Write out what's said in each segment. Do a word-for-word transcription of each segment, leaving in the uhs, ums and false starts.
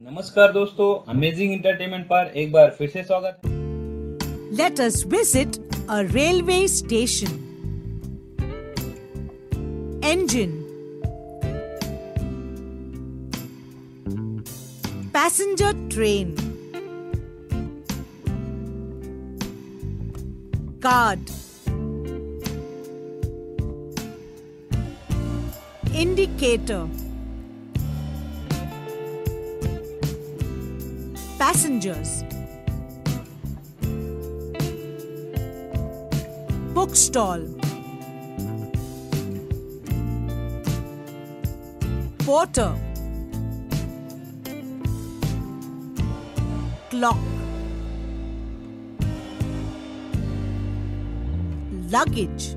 नमस्कार दोस्तों, amazing entertainment पर एक बार फिर से स्वागत है। Let us visit a railway station. Engine. Passenger train. Card. Indicator. Passengers. Bookstall. Porter. Clock. Luggage.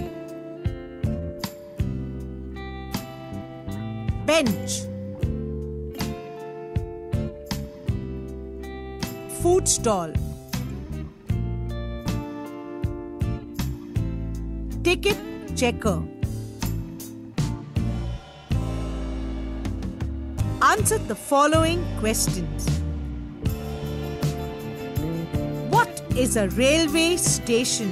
Bench. Food stall. Ticket checker. Answer the following questions. What is a railway station?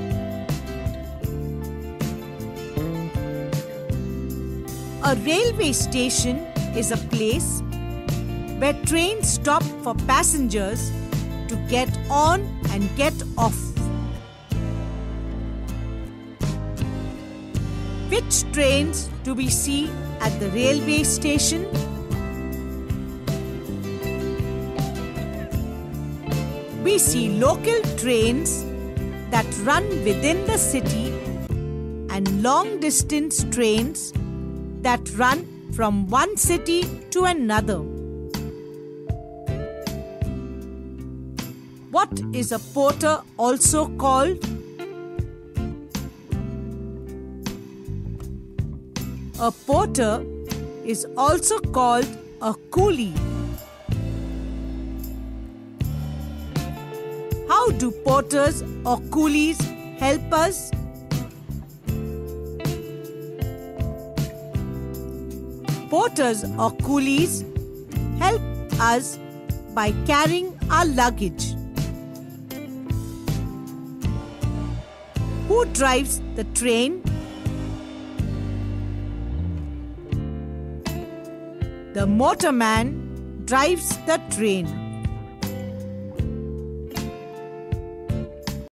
A railway station is a place where trains stop for passengers to get on and get off. Which trains do we see at the railway station? We see local trains that run within the city and long distance trains that run from one city to another. What is a porter also called? A porter is also called a coolie. How do porters or coolies help us? Porters or coolies help us by carrying our luggage. Who drives the train? The motorman drives the train.